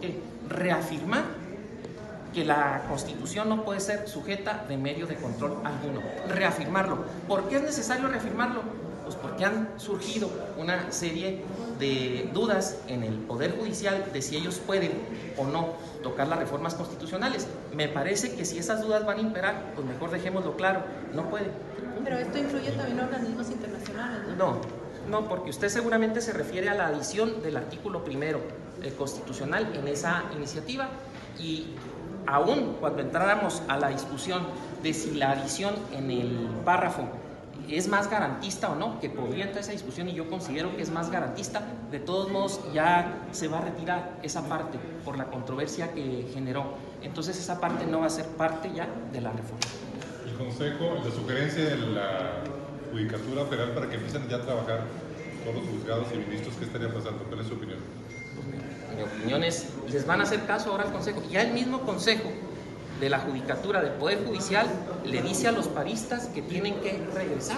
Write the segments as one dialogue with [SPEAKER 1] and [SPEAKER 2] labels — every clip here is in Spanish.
[SPEAKER 1] qué? Reafirmar que la Constitución no puede ser sujeta de medio de control alguno. Reafirmarlo. ¿Por qué es necesario reafirmarlo? Pues porque han surgido una serie de dudas en el Poder Judicial de si ellos pueden o no tocar las reformas constitucionales. Me parece que si esas dudas van a imperar, pues mejor dejémoslo claro, no puede.
[SPEAKER 2] Pero esto incluye también organismos internacionales, ¿no?
[SPEAKER 1] No, porque usted seguramente se refiere a la adición del artículo primero constitucional en esa iniciativa, y aún cuando entráramos a la discusión de si la adición en el párrafo es más garantista o no, que podría entrar esa discusión, y yo considero que es más garantista, de todos modos ya se va a retirar esa parte por la controversia que generó. Entonces esa parte no va a ser parte ya de la reforma.
[SPEAKER 3] El Consejo, la sugerencia de la Judicatura Federal para que empiecen ya a trabajar todos los juzgados y ministros, ¿qué estaría pasando? ¿Cuál es su opinión?
[SPEAKER 1] Mi opinión es, les van a hacer caso ahora al Consejo. Ya el mismo Consejo de la Judicatura del Poder Judicial le dice a los paristas que tienen que regresar.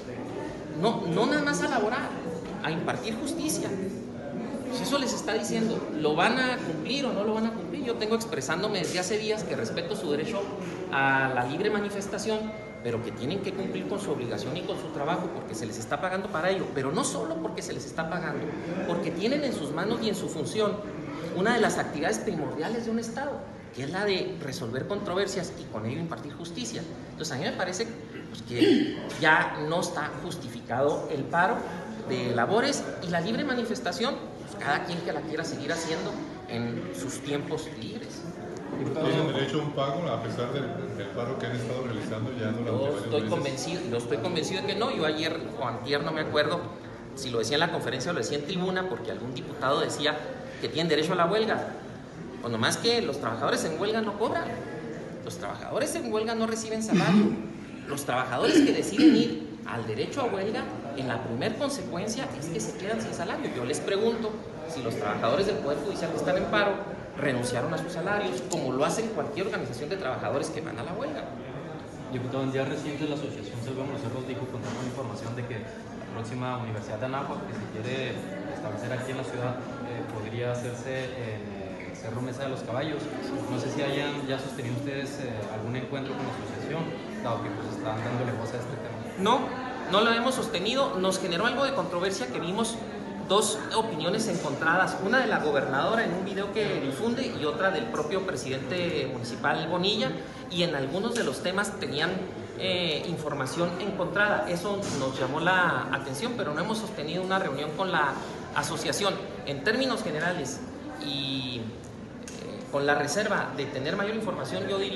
[SPEAKER 1] No nada más a laborar, a impartir justicia. Pues eso les está diciendo. ¿Lo van a cumplir o no lo van a cumplir? Yo tengo expresándome desde hace días que respeto su derecho a la libre manifestación, pero que tienen que cumplir con su obligación y con su trabajo, porque se les está pagando para ello. Pero no solo porque se les está pagando, porque tienen en sus manos y en su función una de las actividades primordiales de un Estado, que es la de resolver controversias y con ello impartir justicia. Entonces a mí me parece pues, que ya no está justificado el paro de labores, y la libre manifestación, pues, cada quien que la quiera seguir haciendo en sus tiempos libres.
[SPEAKER 3] ¿Tienen derecho a un pago a pesar del paro que han estado realizando ya durante varios meses?
[SPEAKER 1] Yo estoy convencido de que no. Yo ayer o antier, no me acuerdo si lo decía en la conferencia o lo decía en tribuna, porque algún diputado decía que tienen derecho a la huelga. Pues nomás que los trabajadores en huelga no cobran. Los trabajadores en huelga no reciben salario. Los trabajadores que deciden ir al derecho a huelga, en la primer consecuencia es que se quedan sin salario. Yo les pregunto si los trabajadores del Poder Judicial que están en paro renunciaron a sus salarios, como lo hacen cualquier organización de trabajadores que van a la huelga.
[SPEAKER 4] Diputado, en días recientes la Asociación Selva Monocerros dijo, contando con información de que la próxima Universidad de Anáhuac, que se quiere establecer aquí en la ciudad, podría hacerse en Cerro Mesa de los Caballos. No sé si hayan ya sostenido ustedes algún encuentro con la asociación, dado que pues están dándole voz a este tema.
[SPEAKER 1] No lo hemos sostenido. Nos generó algo de controversia que vimos dos opiniones encontradas, una de la gobernadora en un video que difunde y otra del propio presidente municipal Bonilla, y en algunos de los temas tenían información encontrada. Eso nos llamó la atención, pero no hemos sostenido una reunión con la asociación. En términos generales y con la reserva de tener mayor información, yo diría